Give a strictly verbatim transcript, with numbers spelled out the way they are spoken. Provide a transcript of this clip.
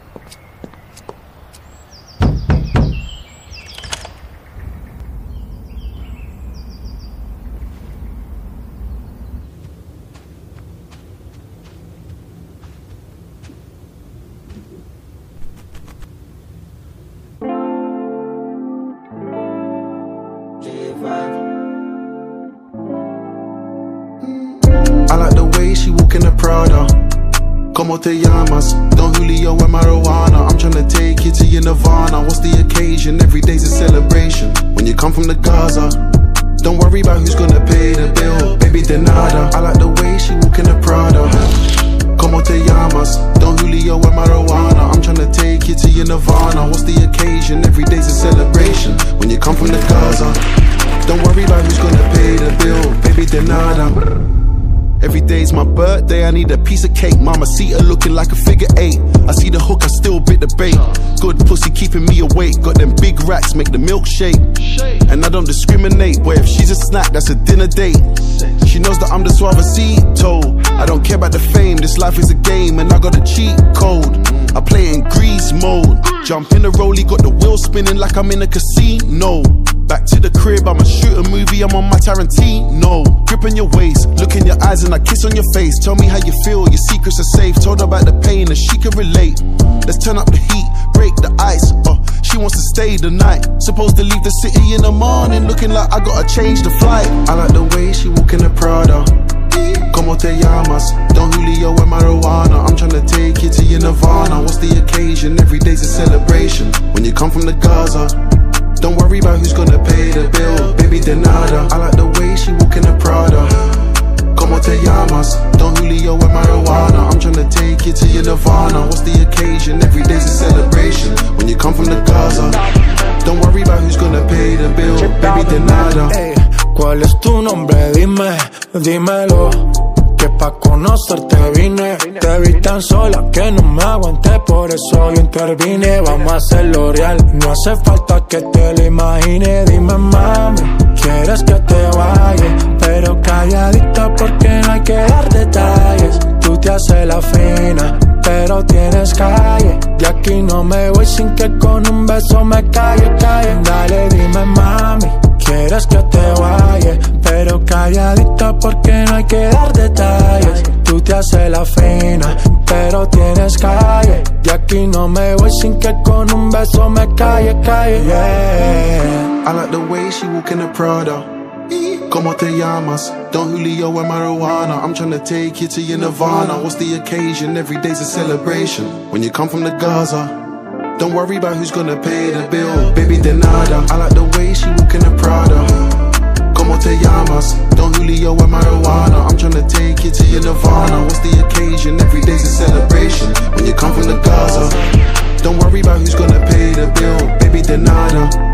I like the way she walk in the Prada. Como te llamas? Don Julio and marijuana. I'm tryna take you to your Nirvana. What's the occasion? Every day's a celebration. When you come from the Gaza, don't worry about who's gonna pay the bill. Baby, de nada. I like the way she walk in the Prada. Como te llamas? Don Julio and marijuana. I'm tryna take you to your Nirvana. What's the occasion? Every day's a celebration. When you come from the Gaza, don't worry about who's gonna pay the bill. Baby, de nada. Every day's my birthday, I need a piece of cake. Mama see her looking like a figure eight. I see the hook, I still bit the bait. Good pussy keeping me awake. Got them big racks, make the milkshake. And I don't discriminate, boy, if she's a snack, that's a dinner date. She knows that I'm the suavecito. I don't care about the fame, this life is a game. And I got a cheat code, I play in grease mode. Jump in the rollie, got the wheel spinning like I'm in a casino. Back to the crib, I'ma shoot a movie, I'm on my Tarantino. Gripping your waist, look in your eyes and I kiss on your face. Tell me how you feel, your secrets are safe. Told her about the pain and she can relate. Let's turn up the heat, break the ice. Oh, she wants to stay the night. Supposed to leave the city in the morning, looking like I gotta change the flight. I like the way she walk in the Prada. Como te llamas? Don Julio and marijuana. I'm tryna take you to your Nirvana. What's the occasion? Every day's a celebration. When you come from the Gaza, don't worry about who's gonna pay the bill. Baby, de nada. I like the way she walk in the Prada. Como te llamas? Don Julio and marijuana. I'm tryna take you to your Nirvana. What's the occasion? Every day's a celebration. When you come from the Gaza, don't worry about who's gonna pay the bill. Baby, de nada. Hey, ¿cuál es tu nombre? Dime, dímelo. Que pa' conocerte vine. Te vi tan sola que no me aguanté, por eso yo intervine. Vamos a hacerlo real, no hace falta que te lo imagine. Dime, mami, quieres que te vaya, pero calladita porque no hay que dar detalles. Tú te haces la fina, pero tienes calle. De aquí no me voy sin que con un beso me calle, calle. Dale, dime, mami, quieres que te vaya, pero calladita porque no hay que dar detalles. Tú te haces la fina, pero tienes calle. De aquí no me voy sin que con un beso me calle, calle, yeah. I like the way she walk in the Prada. Como te llamas? Don Julio and marijuana. I'm tryna take you to your Nirvana. What's the occasion? Every day's a celebration. When you come from the Gaza, don't worry about who's gonna pay the bill. Baby, de nada. I like the way she walk in the Prada. Como te llamas? Don Julio and marijuana. I'm tryna take you to your Nirvana. What's the occasion? Every day's a celebration. When you come from the Gaza, don't worry about who's gonna pay the bill. Baby, de nada.